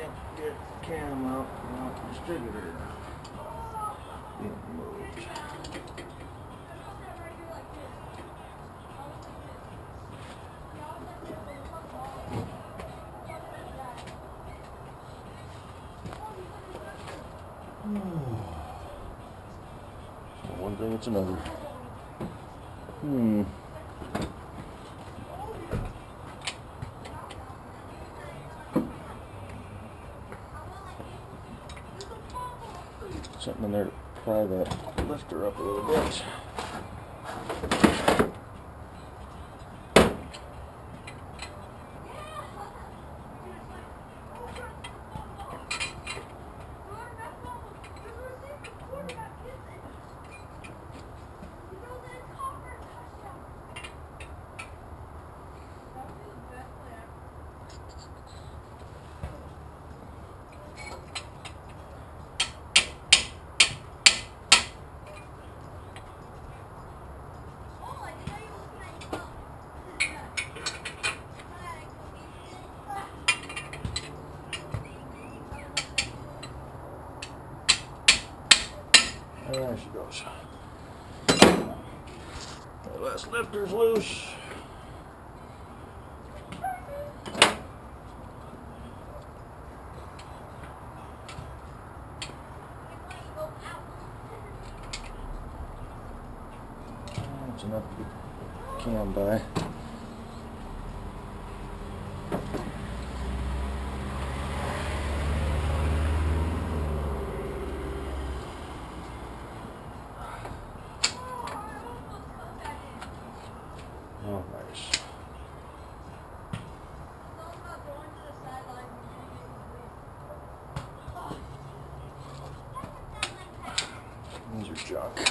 can't get cam out without the distributor being moved. One thing, it's another. Something in there to pry that lifter up a little bit. There she goes. The last lifter's loose. That's enough to get the cam by. Oh, nice. These are junk.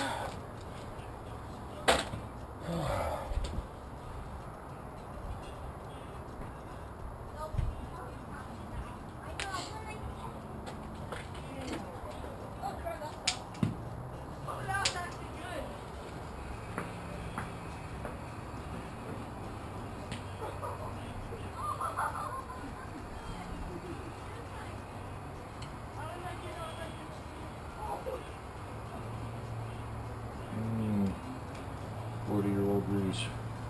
Mm. 40-year-old grease.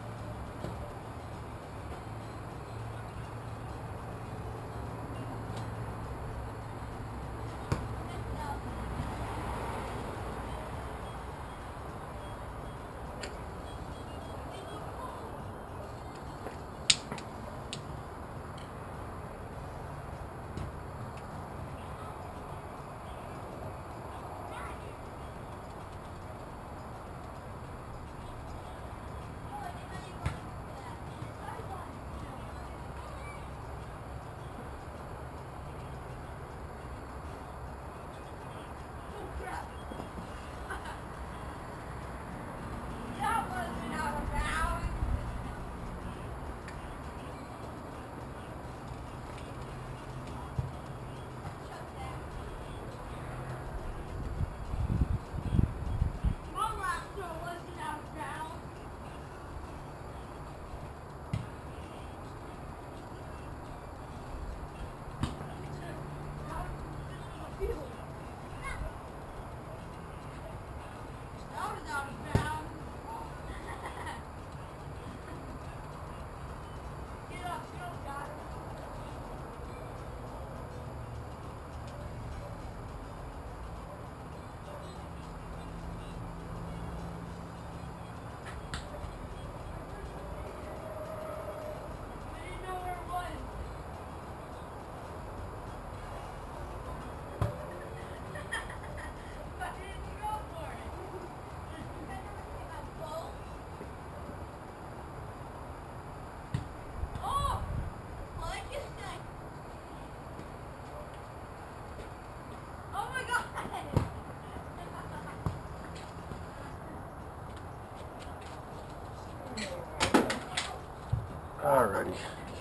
Alrighty.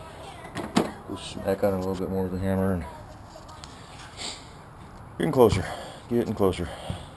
We'll smack on it a little bit more with the hammer and getting closer. Getting closer.